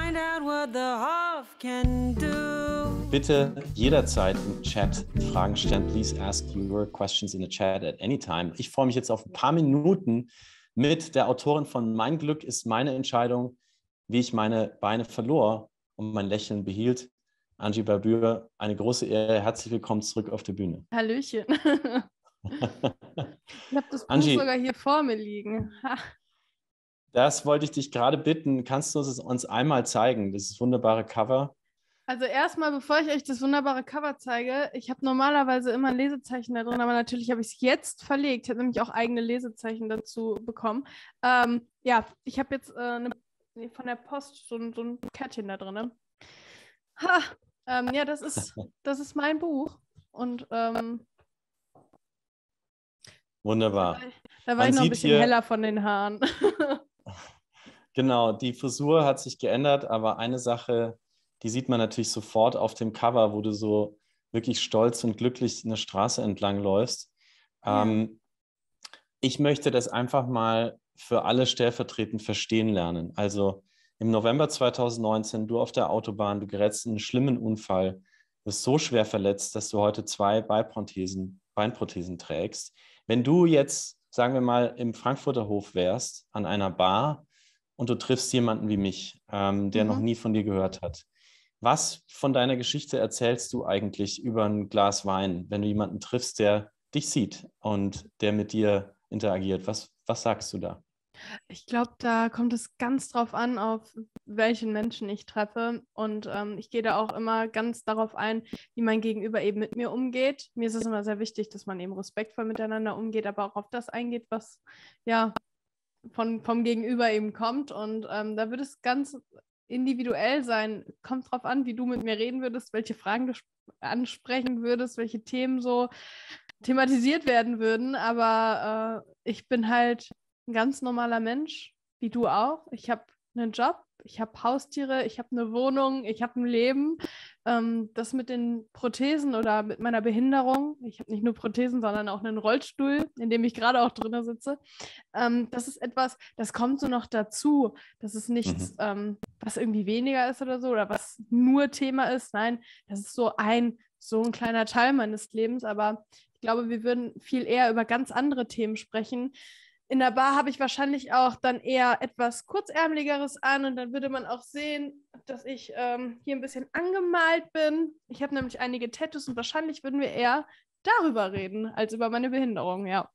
find out what the Hoff can do. Bitte jederzeit im Chat Fragen stellen. Please ask your questions in the chat at any time. Ich freue mich jetzt auf ein paar Minuten mit der Autorin von Mein Glück ist meine Entscheidung, wie ich meine Beine verlor und mein Lächeln behielt. Angie Barbuer, eine große Ehre. Herzlich willkommen zurück auf der Bühne. Hallöchen. Ich habe das Buch Angie, sogar hier vor mir liegen. das wollte ich dich gerade bitten. Kannst du es uns einmal zeigen, dieses wunderbare Cover? Also erstmal, bevor ich euch das wunderbare Cover zeige, ich habe normalerweise immer ein Lesezeichen da drin, aber natürlich habe ich es jetzt verlegt. Ich habe nämlich auch eigene Lesezeichen dazu bekommen. Ja, ich habe jetzt von der Post so ein Kärtchen da drin. Ja, das ist mein Buch. Und wunderbar. Da war ich noch ein bisschen heller von den Haaren. Genau, die Frisur hat sich geändert, aber eine Sache, die sieht man natürlich sofort auf dem Cover, wo du so wirklich stolz und glücklich eine Straße entlang läufst. Ja. Ich möchte das einfach mal für alle stellvertretend verstehen lernen. Also im November 2019, du auf der Autobahn, du gerätst in einen schlimmen Unfall, wirst so schwer verletzt, dass du heute 2 Beinprothesen trägst. Wenn du jetzt, sagen wir mal, im Frankfurter Hof wärst, an einer Bar und du triffst jemanden wie mich, der noch nie von dir gehört hat, was von deiner Geschichte erzählst du eigentlich über ein Glas Wein, wenn du jemanden triffst, der dich sieht und der mit dir interagiert? Was sagst du da? Ich glaube, da kommt es ganz drauf an, auf welchen Menschen ich treffe. Und ich gehe da auch immer ganz darauf ein, wie mein Gegenüber eben mit mir umgeht. Mir ist es immer sehr wichtig, dass man eben respektvoll miteinander umgeht, aber auch auf das eingeht, was ja vom Gegenüber eben kommt. Und da wird es ganz individuell sein. Kommt drauf an, wie du mit mir reden würdest, welche Fragen du ansprechen würdest, welche Themen so thematisiert werden würden. Aber ich bin halt ein ganz normaler Mensch, wie du auch. Ich habe einen Job, ich habe Haustiere, ich habe eine Wohnung, ich habe ein Leben. Das mit den Prothesen oder mit meiner Behinderung, ich habe nicht nur Prothesen, sondern auch einen Rollstuhl, in dem ich gerade auch drin sitze. Das ist etwas, das kommt so noch dazu. Das ist nichts, was irgendwie weniger ist oder so, oder was nur Thema ist. Nein, das ist so ein kleiner Teil meines Lebens, aber ich glaube, wir würden viel eher über ganz andere Themen sprechen. In der Bar habe ich wahrscheinlich auch dann eher etwas Kurzärmeligeres an und dann würde man auch sehen, dass ich hier ein bisschen angemalt bin. Ich habe nämlich einige Tattoos und wahrscheinlich würden wir eher darüber reden, als über meine Behinderung, ja.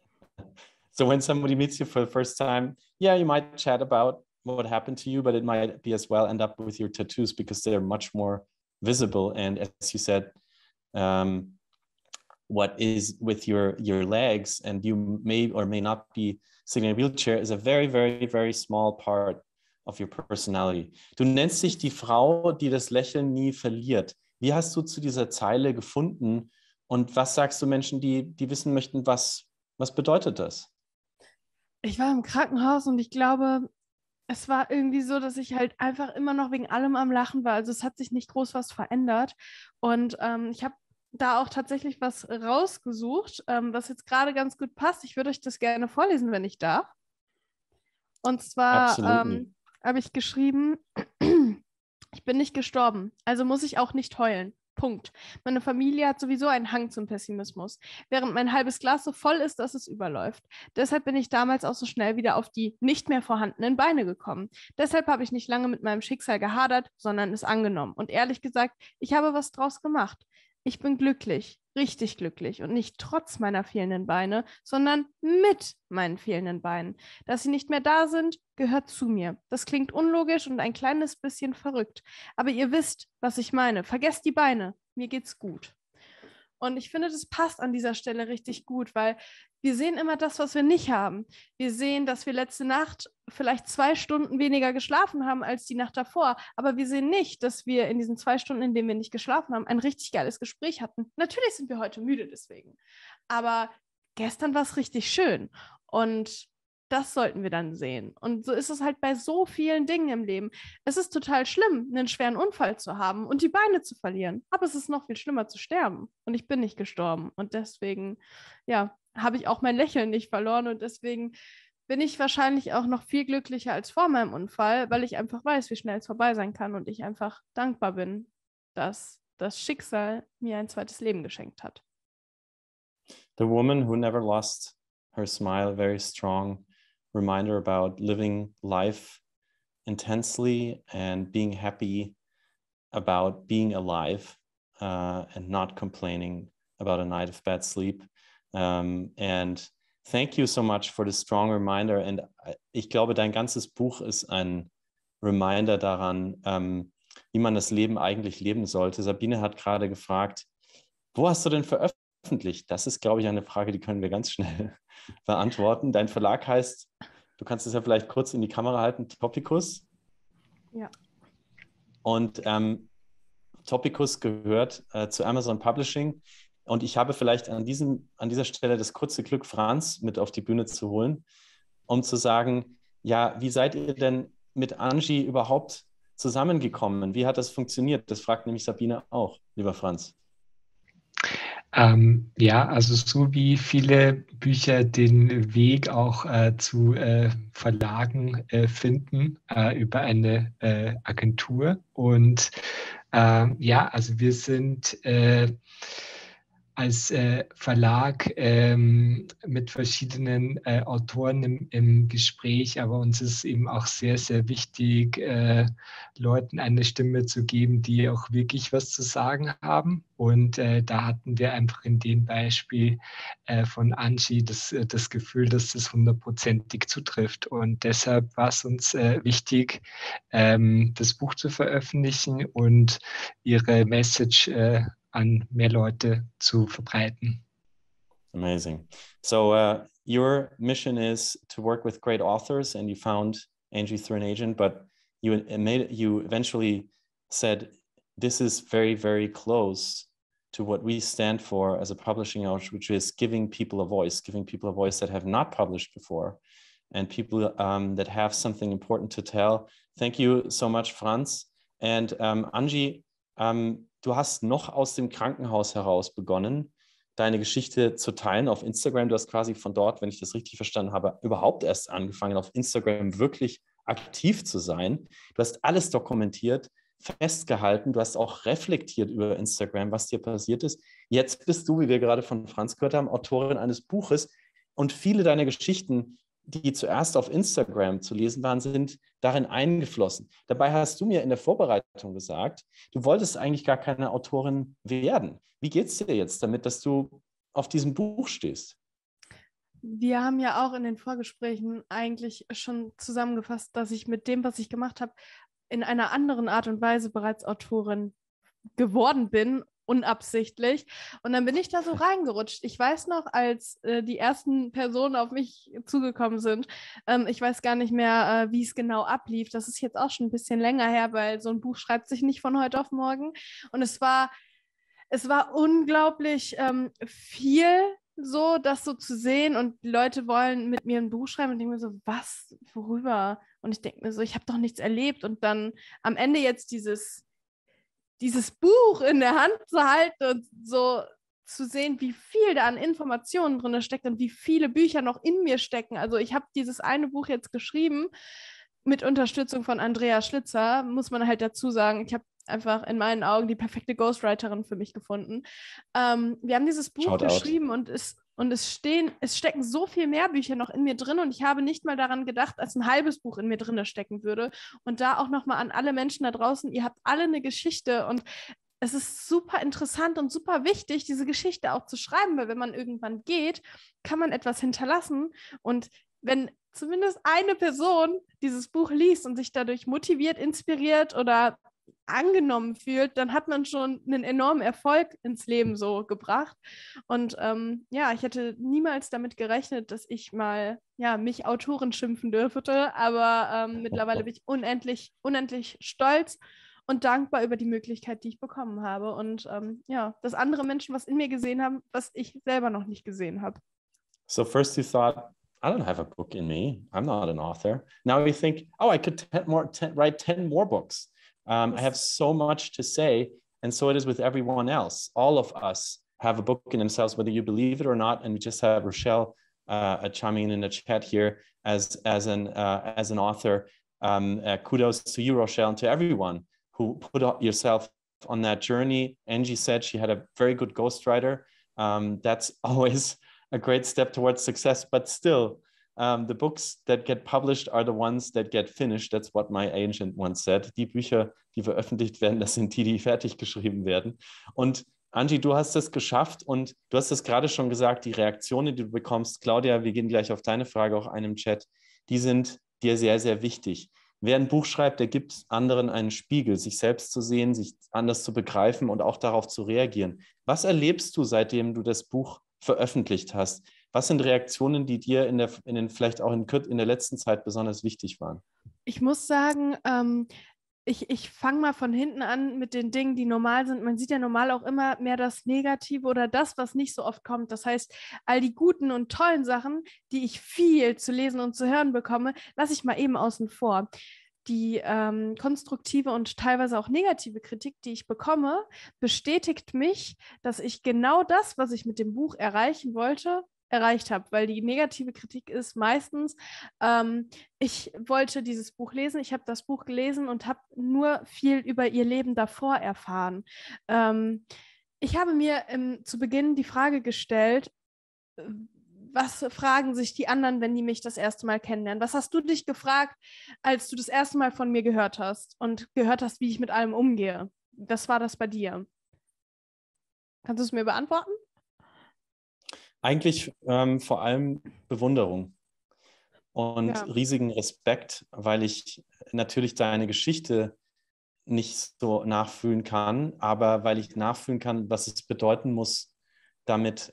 So when somebody meets you for the first time, yeah, you might chat about what happened to you, but it might be as well end up with your tattoos because they're much more visible. And as you said, what is with your legs and you may or may not be sitting in a wheelchair is a very, very, very small part of your personality. Du nennst dich die Frau, die das Lächeln nie verliert. Wie hast du zu dieser Zeile gefunden und was sagst du Menschen, die wissen möchten, was bedeutet das? Ich war im Krankenhaus und ich glaube, es war irgendwie so, dass ich halt einfach immer noch wegen allem am Lachen war. Also es hat sich nicht groß was verändert und ich habe da auch tatsächlich was rausgesucht, was jetzt gerade ganz gut passt. Ich würde euch das gerne vorlesen, wenn ich darf. Und zwar habe ich geschrieben, ich bin nicht gestorben, also muss ich auch nicht heulen. Punkt. Meine Familie hat sowieso einen Hang zum Pessimismus, während mein halbes Glas so voll ist, dass es überläuft. Deshalb bin ich damals auch so schnell wieder auf die nicht mehr vorhandenen Beine gekommen. Deshalb habe ich nicht lange mit meinem Schicksal gehadert, sondern es angenommen. Und ehrlich gesagt, ich habe was draus gemacht. Ich bin glücklich, richtig glücklich und nicht trotz meiner fehlenden Beine, sondern mit meinen fehlenden Beinen. Dass sie nicht mehr da sind, gehört zu mir. Das klingt unlogisch und ein kleines bisschen verrückt. Aber ihr wisst, was ich meine. Vergesst die Beine. Mir geht's gut. Und ich finde, das passt an dieser Stelle richtig gut, weil wir sehen immer das, was wir nicht haben. Wir sehen, dass wir letzte Nacht vielleicht 2 Stunden weniger geschlafen haben als die Nacht davor. Aber wir sehen nicht, dass wir in diesen 2 Stunden, in denen wir nicht geschlafen haben, ein richtig geiles Gespräch hatten. Natürlich sind wir heute müde deswegen. Aber gestern war es richtig schön. Und das sollten wir dann sehen. Und so ist es halt bei so vielen Dingen im Leben. Es ist total schlimm, einen schweren Unfall zu haben und die Beine zu verlieren. Aber es ist noch viel schlimmer zu sterben. Und ich bin nicht gestorben. Und deswegen, ja, habe ich auch mein Lächeln nicht verloren. Und deswegen bin ich wahrscheinlich auch noch viel glücklicher als vor meinem Unfall, weil ich einfach weiß, wie schnell es vorbei sein kann und ich einfach dankbar bin, dass das Schicksal mir ein zweites Leben geschenkt hat. The woman who never lost her smile, very strong reminder about living life intensely and being happy about being alive and not complaining about a night of bad sleep. And thank you so much for the strong reminder. Und ich glaube, dein ganzes Buch ist ein Reminder daran, wie man das Leben eigentlich leben sollte. Sabine hat gerade gefragt, wo hast du denn veröffentlicht? Das ist, glaube ich, eine Frage, die können wir ganz schnell beantworten. Dein Verlag heißt, du kannst es ja vielleicht kurz in die Kamera halten, Topicus. Ja. Und Topicus gehört zu Amazon Publishing. Und ich habe vielleicht an dieser Stelle das kurze Glück, Franz mit auf die Bühne zu holen, um zu sagen, ja, wie seid ihr denn mit Angie überhaupt zusammengekommen? Wie hat das funktioniert? Das fragt nämlich Sabine auch, lieber Franz. Ja, also so wie viele Bücher den Weg auch zu Verlagen finden über eine Agentur. Und ja, also wir sind als Verlag mit verschiedenen Autoren im Gespräch, aber uns ist eben auch sehr, sehr wichtig, Leuten eine Stimme zu geben, die auch wirklich was zu sagen haben. Und da hatten wir einfach in dem Beispiel von Angie das Gefühl, dass das 100%ig zutrifft. Und deshalb war es uns wichtig, das Buch zu veröffentlichen und ihre Message an mehr Leute zu verbreiten. Amazing. So your mission is to work with great authors, and you found Angie through an agent, but you eventually said this is very, very close to what we stand for as a publishing house, which is giving people a voice that have not published before, and people that have something important to tell. Thank you so much, Franz. And Angie, du hast noch aus dem Krankenhaus heraus begonnen, deine Geschichte zu teilen auf Instagram. Du hast quasi von dort, wenn ich das richtig verstanden habe, überhaupt erst angefangen, auf Instagram wirklich aktiv zu sein. Du hast alles dokumentiert, festgehalten, du hast auch reflektiert über Instagram, was dir passiert ist. Jetzt bist du, wie wir gerade von Franz gehört haben, Autorin eines Buches, und viele deiner Geschichten, die zuerst auf Instagram zu lesen waren, sind darin eingeflossen. Dabei hast du mir in der Vorbereitung gesagt, du wolltest eigentlich gar keine Autorin werden. Wie geht es dir jetzt damit, dass du auf diesem Buch stehst? Wir haben ja auch in den Vorgesprächen eigentlich schon zusammengefasst, dass ich mit dem, was ich gemacht habe, in einer anderen Art und Weise bereits Autorin geworden bin, unabsichtlich. Und dann bin ich da so reingerutscht. Ich weiß noch, als die ersten Personen auf mich zugekommen sind, ich weiß gar nicht mehr, wie es genau ablief. Das ist jetzt auch schon ein bisschen länger her, weil so ein Buch schreibt sich nicht von heute auf morgen. Und es war unglaublich viel, so das so zu sehen, und die Leute wollen mit mir ein Buch schreiben und denken mir so, was, worüber? Und ich denke mir so, ich habe doch nichts erlebt. Und dann am Ende jetzt dieses Buch in der Hand zu halten und so zu sehen, wie viel da an Informationen drin steckt und wie viele Bücher noch in mir stecken. Also ich habe dieses eine Buch jetzt geschrieben mit Unterstützung von Andrea Schlitzer, muss man halt dazu sagen. Ich habe einfach in meinen Augen die perfekte Ghostwriterin für mich gefunden. Wir haben dieses Buch geschrieben und es stecken so viel mehr Bücher noch in mir drin, und ich habe nicht mal daran gedacht, als ein halbes Buch in mir drin stecken würde. Und da auch nochmal an alle Menschen da draußen, ihr habt alle eine Geschichte, und es ist super interessant und super wichtig, diese Geschichte auch zu schreiben, weil wenn man irgendwann geht, kann man etwas hinterlassen, und wenn zumindest eine Person dieses Buch liest und sich dadurch motiviert, inspiriert oder angenommen fühlt, dann hat man schon einen enormen Erfolg ins Leben so gebracht. Und ja, ich hätte niemals damit gerechnet, dass ich mal mich Autorin schimpfen dürfte, aber mittlerweile bin ich unendlich stolz und dankbar über die Möglichkeit, die ich bekommen habe, und dass andere Menschen was in mir gesehen haben, was ich selber noch nicht gesehen habe. So first you thought, I don't have a book in me. I'm not an author. Now you think, oh, I could write 10 more books. I have so much to say, and so it is with everyone else. All of us have a book in themselves, whether you believe it or not, and we just have Rochelle chiming in the chat here as an author. Kudos to you, Rochelle, and to everyone who put yourself on that journey. Angie said she had a very good ghostwriter. That's always a great step towards success, but still, the books that get published are the ones that get finished. That's what my agent once said. Die Bücher, die veröffentlicht werden, das sind die, die fertig geschrieben werden. Und Angie, du hast es geschafft und du hast es gerade schon gesagt, die Reaktionen, die du bekommst, Claudia, wir gehen gleich auf deine Frage auch ein im Chat, die sind dir sehr, sehr wichtig. Wer ein Buch schreibt, der gibt anderen einen Spiegel, sich selbst zu sehen, sich anders zu begreifen und auch darauf zu reagieren. Was erlebst du, seitdem du das Buch veröffentlicht hast? Was sind Reaktionen, die dir vielleicht auch in der letzten Zeit besonders wichtig waren? Ich muss sagen, ich fange mal von hinten an mit den Dingen, die normal sind. Man sieht ja normal auch immer mehr das Negative oder das, was nicht so oft kommt. Das heißt, all die guten und tollen Sachen, die ich viel zu lesen und zu hören bekomme, lasse ich mal eben außen vor. Die konstruktive und teilweise auch negative Kritik, die ich bekomme, bestätigt mich, dass ich genau das, was ich mit dem Buch erreichen wollte, erreicht habe, weil die negative Kritik ist meistens, ich wollte dieses Buch lesen, ich habe das Buch gelesen und habe nur viel über ihr Leben davor erfahren. Ich habe mir zu Beginn die Frage gestellt, was fragen sich die anderen, wenn die mich das erste Mal kennenlernen? Was hast du dich gefragt, als du das erste Mal von mir gehört hast und gehört hast, wie ich mit allem umgehe? Was war das bei dir? Kannst du es mir beantworten? Eigentlich vor allem Bewunderung und riesigen Respekt, weil ich natürlich deine Geschichte nicht so nachfühlen kann, aber weil ich nachfühlen kann, was es bedeuten muss, damit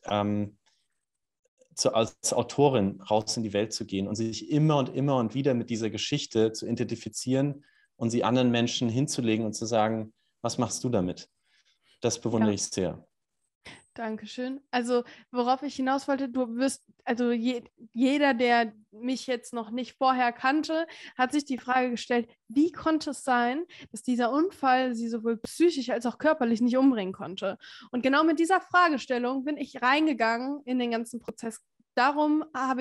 als Autorin raus in die Welt zu gehen und sich immer und wieder mit dieser Geschichte zu identifizieren und sie anderen Menschen hinzulegen und zu sagen, was machst du damit? Das bewundere ich sehr. Dankeschön. Also, worauf ich hinaus wollte, jeder, der mich jetzt noch nicht vorher kannte, hat sich die Frage gestellt, wie konnte es sein, dass dieser Unfall sie sowohl psychisch als auch körperlich nicht umbringen konnte? Und genau mit dieser Fragestellung bin ich reingegangen in den ganzen Prozess. Darum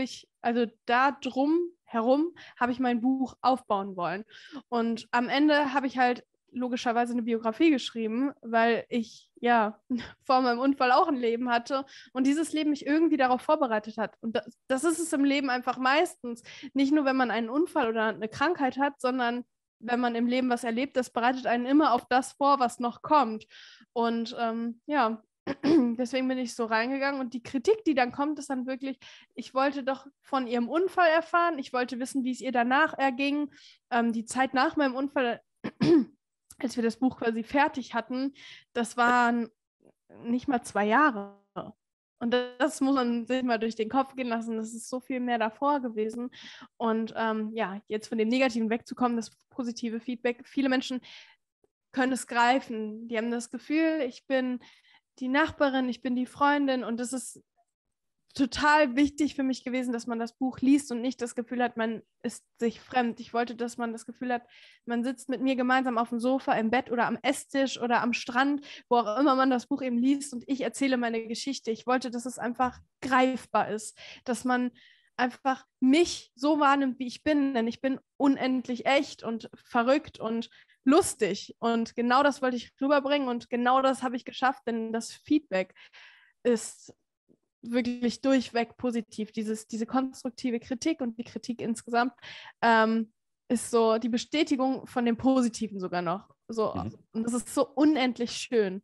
herum habe ich mein Buch aufbauen wollen. Und am Ende habe ich halt logischerweise eine Biografie geschrieben, weil ich ja vor meinem Unfall auch ein Leben hatte und dieses Leben mich irgendwie darauf vorbereitet hat. Und das ist es im Leben einfach meistens. Nicht nur, wenn man einen Unfall oder eine Krankheit hat, sondern wenn man im Leben was erlebt, das bereitet einen immer auf das vor, was noch kommt. Und deswegen bin ich so reingegangen und die Kritik, die dann kommt, ist dann wirklich, ich wollte doch von ihrem Unfall erfahren, ich wollte wissen, wie es ihr danach erging, die Zeit nach meinem Unfall, als wir das Buch quasi fertig hatten, das waren nicht mal 2 Jahre. Und das muss man sich mal durch den Kopf gehen lassen. Das ist so viel mehr davor gewesen. Und jetzt von dem Negativen wegzukommen, das positive Feedback. Viele Menschen können es greifen. Die haben das Gefühl, ich bin die Nachbarin, ich bin die Freundin. Und das ist total wichtig für mich gewesen, dass man das Buch liest und nicht das Gefühl hat, man ist sich fremd. Ich wollte, dass man das Gefühl hat, man sitzt mit mir gemeinsam auf dem Sofa, im Bett oder am Esstisch oder am Strand, wo auch immer man das Buch eben liest und ich erzähle meine Geschichte. Ich wollte, dass es einfach greifbar ist, dass man einfach mich so wahrnimmt, wie ich bin, denn ich bin unendlich echt und verrückt und lustig und genau das wollte ich rüberbringen und genau das habe ich geschafft, denn das Feedback ist wirklich durchweg positiv. Diese konstruktive Kritik und die Kritik insgesamt ist so die Bestätigung von dem Positiven sogar noch. So, und das ist so unendlich schön.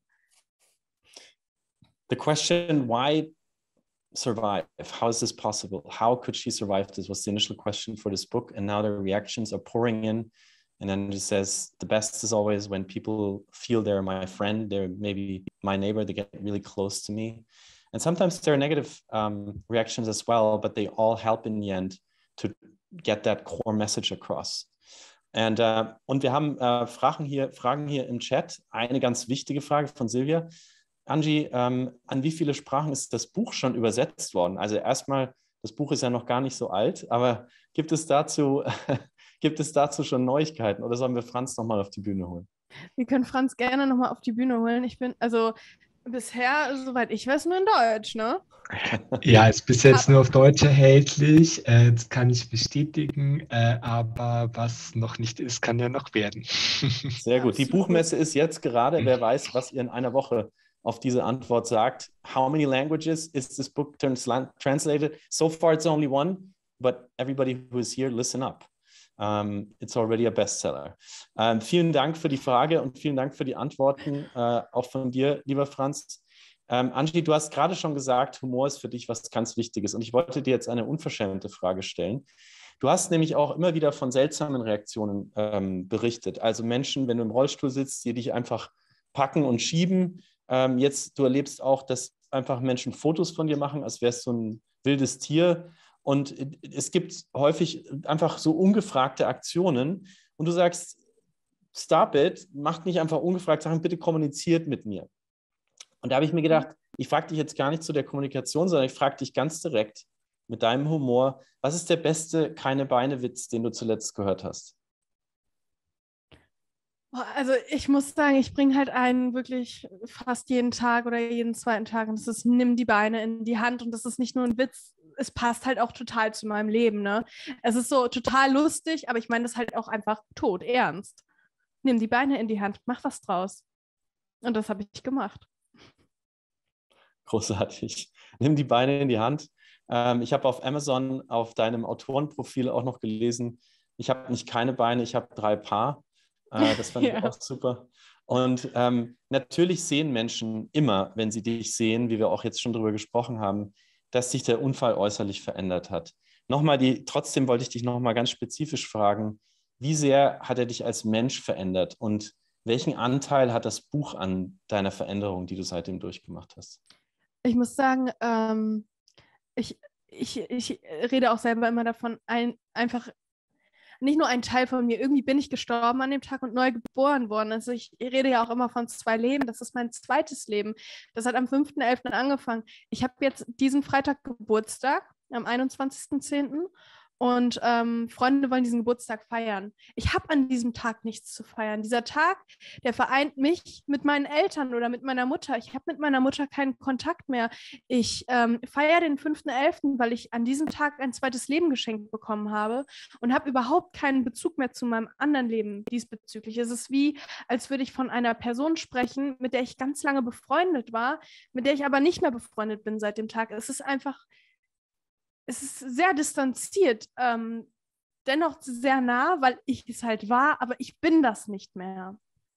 The question, why survive? How is this possible? How could she survive this was the initial question for this book, and now the reactions are pouring in. And then it says, the best is always when people feel they're my friend, they're maybe my neighbor, they get really close to me. And sometimes there are negative reactions as well, but they all help in the end to get that core message across. Und wir haben Fragen hier im Chat. Eine ganz wichtige Frage von Silvia. Angie, an wie viele Sprachen ist das Buch schon übersetzt worden? Also erstmal, das Buch ist ja noch gar nicht so alt, aber gibt es dazu schon Neuigkeiten oder sollen wir Franz nochmal auf die Bühne holen? Wir können Franz gerne nochmal auf die Bühne holen. Bisher, soweit ich weiß, nur in Deutsch, ne? Ja, ist bis jetzt nur auf Deutsch erhältlich. Das kann ich bestätigen. Aber was noch nicht ist, kann ja noch werden. Sehr gut. Die Absolut. Buchmesse ist jetzt gerade. Wer weiß, was ihr in einer Woche auf diese Antwort sagt. How many languages is this book translated? So far, it's only one, but everybody who is here, listen up. It's already a bestseller. Vielen Dank für die Frage und vielen Dank für die Antworten, auch von dir, lieber Franz. Angie, du hast gerade schon gesagt, Humor ist für dich was ganz Wichtiges. Und ich wollte dir jetzt eine unverschämte Frage stellen. Du hast nämlich auch immer wieder von seltsamen Reaktionen berichtet. Also Menschen, wenn du im Rollstuhl sitzt, die dich einfach packen und schieben. Du erlebst auch, dass einfach Menschen Fotos von dir machen, als wärst du ein wildes Tier. Und es gibt häufig einfach so ungefragte Aktionen. Und du sagst, stop it, macht nicht einfach ungefragt Sachen, bitte kommuniziert mit mir. Und da habe ich mir gedacht, ich frage dich jetzt gar nicht zu der Kommunikation, sondern ich frage dich ganz direkt mit deinem Humor, was ist der beste Keine-Beine-Witz, den du zuletzt gehört hast? Also ich muss sagen, ich bringe halt einen wirklich fast jeden Tag oder jeden zweiten Tag und das ist, nimm die Beine in die Hand und das ist nicht nur ein Witz, es passt halt auch total zu meinem Leben, ne? Es ist so total lustig, aber ich meine das halt auch einfach todernst. Nimm die Beine in die Hand, mach was draus. Und das habe ich gemacht. Großartig. Nimm die Beine in die Hand. Ich habe auf Amazon auf deinem Autorenprofil auch noch gelesen, ich habe nicht keine Beine, ich habe 3 Paar. Das fand ich auch super. Und natürlich sehen Menschen immer, wenn sie dich sehen, wie wir auch jetzt schon darüber gesprochen haben, dass sich der Unfall äußerlich verändert hat. Trotzdem wollte ich dich nochmal ganz spezifisch fragen, wie sehr hat er dich als Mensch verändert und welchen Anteil hat das Buch an deiner Veränderung, die du seitdem durchgemacht hast? Ich muss sagen, ich rede auch selber immer davon, einfach nicht nur ein Teil von mir, irgendwie bin ich gestorben an dem Tag und neu geboren worden. Also ich rede ja auch immer von 2 Leben, das ist mein zweites Leben. Das hat am 5.11. angefangen. Ich habe jetzt diesen Freitag Geburtstag, am 21.10. Und Freunde wollen diesen Geburtstag feiern. Ich habe an diesem Tag nichts zu feiern. Dieser Tag, der vereint mich mit meinen Eltern oder mit meiner Mutter. Ich habe mit meiner Mutter keinen Kontakt mehr. Ich feiere den 5.11., weil ich an diesem Tag ein zweites Leben geschenkt bekommen habe und habe überhaupt keinen Bezug mehr zu meinem anderen Leben diesbezüglich. Es ist wie, als würde ich von einer Person sprechen, mit der ich ganz lange befreundet war, mit der ich aber nicht mehr befreundet bin seit dem Tag. Es ist sehr distanziert, dennoch sehr nah, weil ich es halt war, aber ich bin das nicht mehr.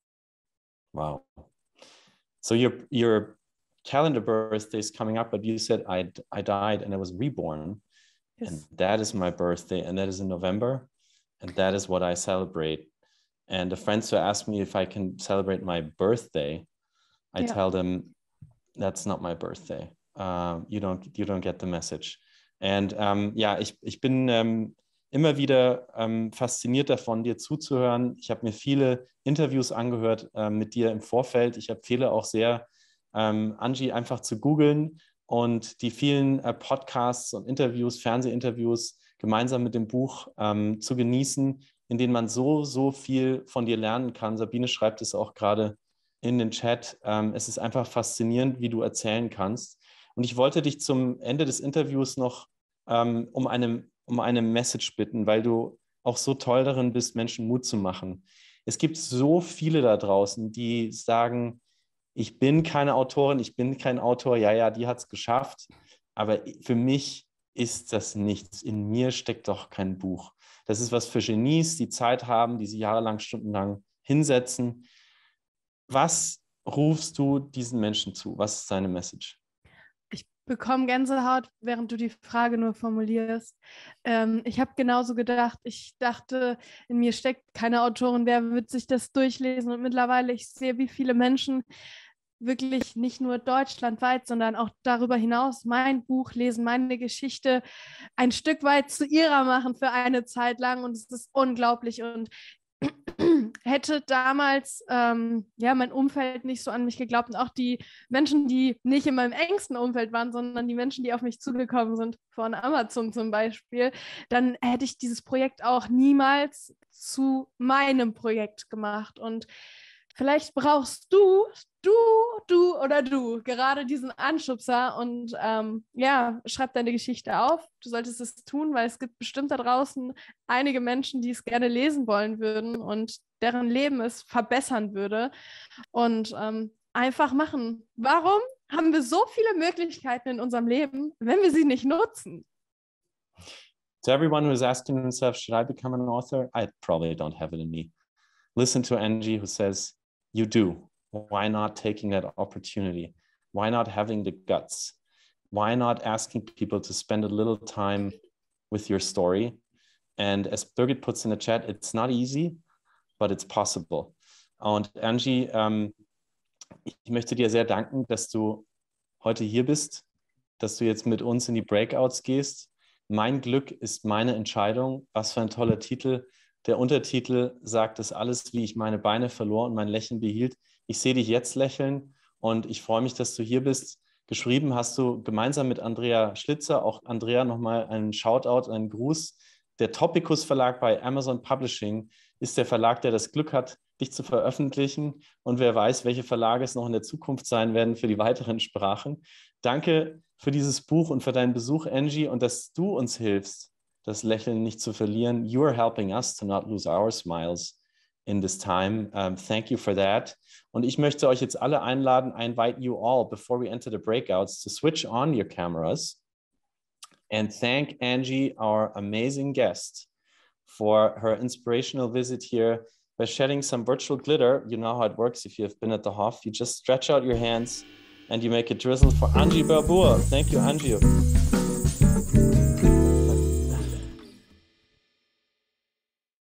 Wow. So your calendar birthday is coming up, but you said I died and I was reborn. Yes. And that is my birthday, and that is in November, and that is what I celebrate. And the friends who ask me if I can celebrate my birthday, I tell them that's not my birthday. You don't get the message. Und ich bin immer wieder fasziniert davon, dir zuzuhören. Ich habe mir viele Interviews angehört mit dir im Vorfeld. Ich empfehle auch sehr, Angie einfach zu googeln und die vielen Podcasts und Interviews, Fernsehinterviews gemeinsam mit dem Buch zu genießen, in denen man so viel von dir lernen kann. Sabine schreibt es auch gerade in den Chat. Es ist einfach faszinierend, wie du erzählen kannst. Und ich wollte dich zum Ende des Interviews noch um eine Message bitten, weil du auch so toll darin bist, Menschen Mut zu machen. Es gibt so viele da draußen, die sagen, ich bin keine Autorin, ich bin kein Autor, ja, die hat es geschafft, aber für mich ist das nichts. In mir steckt doch kein Buch. Das ist was für Genies, die Zeit haben, die sie jahrelang, stundenlang hinsetzen. Was rufst du diesen Menschen zu? Was ist deine Message? Bekomme Gänsehaut, während du die Frage nur formulierst. Ich habe genauso gedacht. Ich dachte, in mir steckt keine Autorin. Wer wird sich das durchlesen? Und mittlerweile, ich sehe, wie viele Menschen wirklich nicht nur deutschlandweit, sondern auch darüber hinaus mein Buch lesen, meine Geschichte ein Stück weit zu ihrer machen für eine Zeit lang. Und es ist unglaublich. Und hätte damals mein Umfeld nicht so an mich geglaubt und auch die Menschen, die nicht in meinem engsten Umfeld waren, sondern die Menschen, die auf mich zugekommen sind, von Amazon zum Beispiel, dann hätte ich dieses Projekt auch niemals zu meinem Projekt gemacht. Und Vielleicht brauchst du gerade diesen Anschubser und ja, schreib deine Geschichte auf. Du solltest es tun, weil es gibt bestimmt da draußen einige Menschen, die es gerne lesen wollen würden und deren Leben es verbessern würde. Und einfach machen. Warum haben wir so viele Möglichkeiten in unserem Leben, wenn wir sie nicht nutzen? To everyone who's asking themselves, should I become an author? I probably don't have it in me. Listen to Angie who says, you do. Why not taking that opportunity? Why not having the guts? Why not asking people to spend a little time with your story? And as Birgit puts in the chat, it's not easy, but it's possible. Und Angie, ich möchte dir sehr danken, dass du heute hier bist, dass du jetzt mit uns in die Breakouts gehst. Mein Glück ist meine Entscheidung. Was für ein toller Titel. Der Untertitel sagt es alles, wie ich meine Beine verlor und mein Lächeln behielt. Ich sehe dich jetzt lächeln und ich freue mich, dass du hier bist. Geschrieben hast du gemeinsam mit Andrea Schlitzer. Auch Andrea nochmal einen Shoutout, einen Gruß. Der Topicus Verlag bei Amazon Publishing ist der Verlag, der das Glück hat, dich zu veröffentlichen. Und wer weiß, welche Verlage es noch in der Zukunft sein werden für die weiteren Sprachen. Danke für dieses Buch und für deinen Besuch, Angie, und dass du uns hilfst, das Lächeln nicht zu verlieren. You are helping us to not lose our smiles in this time. Thank you for that. Und ich möchte euch jetzt alle einladen, I invite you all, before we enter the breakouts, to switch on your cameras and thank Angie, our amazing guest, for her inspirational visit here by shedding some virtual glitter. You know how it works if you have been at the Hof. You just stretch out your hands and you make a drizzle for Angie Barbour. Thank you, Angie.